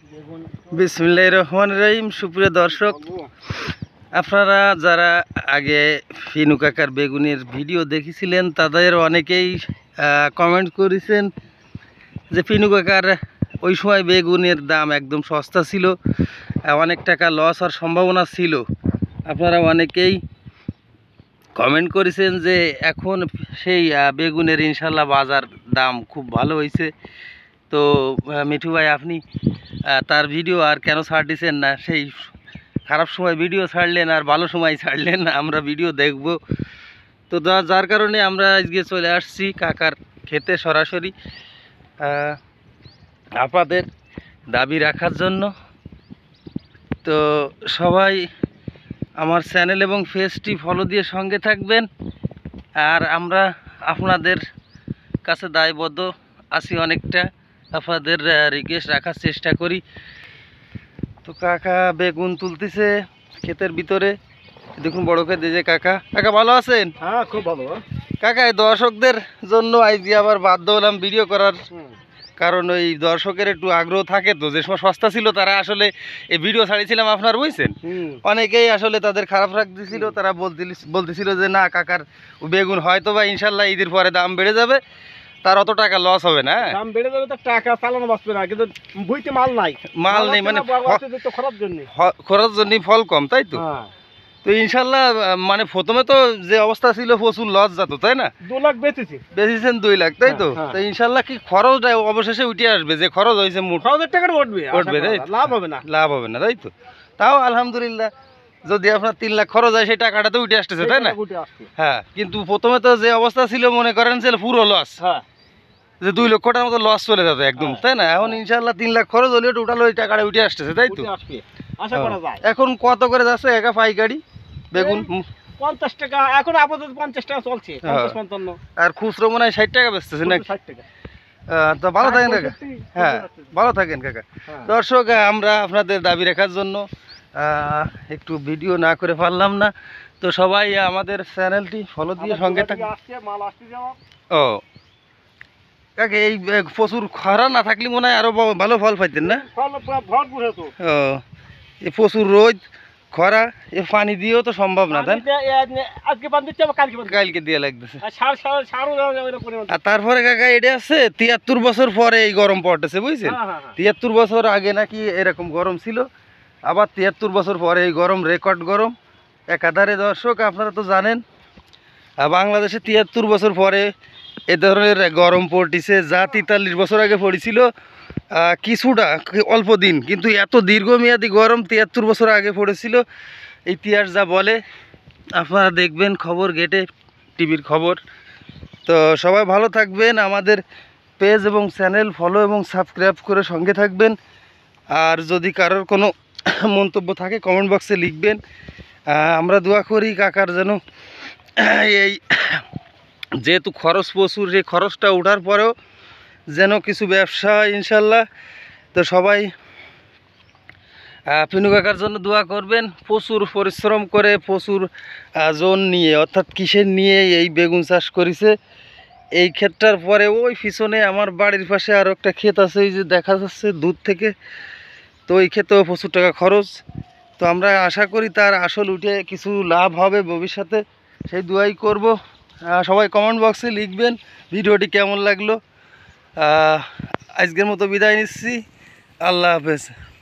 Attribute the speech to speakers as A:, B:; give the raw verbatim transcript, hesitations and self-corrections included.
A: বিসমিল্লাহির রহমানির রহিম। সুপ্রিয় দর্শক, আপনারা যারা আগে ফিনু কাকার বেগুনের ভিডিও দেখেছিলেন তাদের অনেকেই কমেন্ট করেছেন যে ফিনু কাকার ওই সময় বেগুনের দাম একদম সস্তা ছিল, অনেক টাকা লস হওয়ার সম্ভাবনা ছিল। আপনারা অনেকেই কমেন্ট করেছেন যে এখন সেই বেগুনের ইনশাল্লাহ বাজার দাম খুব ভালো হয়েছে। তো মিঠু ভাই, আপনি তার ভিডিও আর কেন ছাড় দিচ্ছেন না? সেই খারাপ সময় ভিডিও ছাড়লেন আর ভালো সময় ছাড়লেন, আমরা ভিডিও দেখব। তো যার কারণে আমরা আজকে চলে আসছি কাকার খেতে সরাসরি আপনাদের দাবি রাখার জন্য। তো সবাই আমার চ্যানেল এবং পেজটি ফলো দিয়ে সঙ্গে থাকবেন, আর আমরা আপনাদের কাছে দায়বদ্ধ আছি অনেকটা, আপনাদের রিকোয়েস্ট রাখার চেষ্টা করি। তো কাকা বেগুন তুলতেছে ক্ষেতের ভিতরে, দেখুন বড় ক্ষেত। যে কাকা কাকা ভালো আছেন?
B: হ্যাঁ, খুব ভালো
A: কাকা। এই দর্শকদের জন্য আজকে আবার বাধ্য হলাম ভিডিও করার, কারণ ওই দর্শকের একটু আগ্রহ থাকে। তো যে সময় সস্তা ছিল তারা আসলে এই ভিডিও ছাড়িয়েছিলাম আপনার, বুঝছেন, অনেকেই আসলে তাদের খারাপ রাখতেছিল। তারা বলতেছিল যে না কাকার বেগুন হয়তো বা ইনশাল্লাহ ঈদের পরে দাম বেড়ে যাবে, তার অত টাকা লস হবে না।
B: দাম বেড়ে যাবে তো টাকা চালানো বাঁচবে না, কিন্তু বইতে মাল নাই
A: মাল নেই মানে
B: খরচ জন্য
A: খরচ জন্য ফল কম, তাই তো। তো ইনশাল্লাহ মানে প্রথমে তো যে অবস্থা ছিল প্রচুর লস যেত, তাই না?
B: দু লাখ বেচেছি,
A: বেচেছেন দুই লাখ, তাই তো। তো ইনশাল্লাহ কি খরচ অবশেষে উঠে আসবে, যে খরচ হয়েছে মোট
B: খরচের টাকাটা উঠবে
A: উঠবে, তাই
B: লাভ হবে না,
A: লাভ হবে না, তাই তো। তাও আলহামদুলিল্লাহ, যদি আপনার তিন লাখ খরচ হয় সেই টাকাটা তো উঠে আসতেছে, তাই না? হ্যাঁ, কিন্তু প্রথমে তো যে অবস্থা ছিল মনে করেন যে পুরো লস, যে দুই লক্ষ টাকার মতো লস চলে যাবে একদম, তাই না? এখন ইনশাল্লাহ তিন লাখ খরচ হলেও টোটাল ওই টাকাটা উঠে আসতেছে, তাই তো। এখন কত করে যাচ্ছে একা পাইকারি বেগুন?
B: পঞ্চাশ টাকা এখন আপাতত পঞ্চাশ টাকা চলছে,
A: আর খুচরো মনে হয় ষাট টাকা বেচতেছে নাকি?
B: ষাট টাকা।
A: তো ভালো থাকেন কাকা। হ্যাঁ, ভালো থাকেন কাকা। দর্শক, আমরা আপনাদের দাবি রাখার জন্য একটু ভিডিও না করে পারলাম না। তো সবাই আমাদের চ্যানেলটি ফলো দিয়ে সঙ্গে থাকেন। ও কাকে, এই প্রচুর খরা না থাকলে মনে হয় আরো ভালো ফল পাইতেন না? ও, এই প্রচুর রোদ খরা, এ পানি দিয়েও তো সম্ভব না, তাই কালকে দিয়ে লাগতেছে। আর তারপরে কাকা এটা আছে তিয়াত্তর বছর পরে এই গরম পড়তেছে, বুঝছেন? তিয়াত্তর বছর আগে নাকি এরকম গরম ছিল, আবার তিয়াত্তর বছর পরে এই গরম, রেকর্ড গরম একাধারে। দর্শক, আপনারা তো জানেন বাংলাদেশে তিয়াত্তর বছর পরে এ ধরনের গরম পড়তেছে, যা তেতাল্লিশ বছর আগে পড়েছিল কিছুটা অল্প দিন, কিন্তু এত দীর্ঘমেয়াদী গরম তিয়াত্তর বছর আগে পড়েছিল। ইতিহাস যা বলে আপনারা দেখবেন খবর ঘেটে, টিভির খবর। তো সবাই ভালো থাকবেন, আমাদের পেজ এবং চ্যানেল ফলো এবং সাবস্ক্রাইব করে সঙ্গে থাকবেন। আর যদি কারোর কোনো মন্তব্য থাকে কমেন্ট বক্সে লিখবেন। আমরা দোয়া করি কাকার যেন এই যেহেতু খরচ প্রচুর, সেই খরচটা ওঠার পরেও যেন কিছু ব্যবসা ইনশাল্লাহ। তো সবাই ফিনু কাকার জন্য দোয়া করবেন। প্রচুর পরিশ্রম করে, প্রচুর জন নিয়ে, অর্থাৎ কিসের নিয়ে এই বেগুন চাষ করেছে। এই ক্ষেতটার পরে ওই পিছনে আমার বাড়ির পাশে আরও একটা ক্ষেত আছে, এই যে দেখা যাচ্ছে দূর থেকে। তো ওই ক্ষেতেও প্রচুর টাকা খরচ। তো আমরা আশা করি তার আসল উঠে কিছু লাভ হবে ভবিষ্যতে, সেই দোয়াই করব। সবাই কমেন্ট বক্সে লিখবেন ভিডিওটি কেমন লাগলো। আজকের মতো বিদায় নিচ্ছি, আল্লাহ হাফেজ।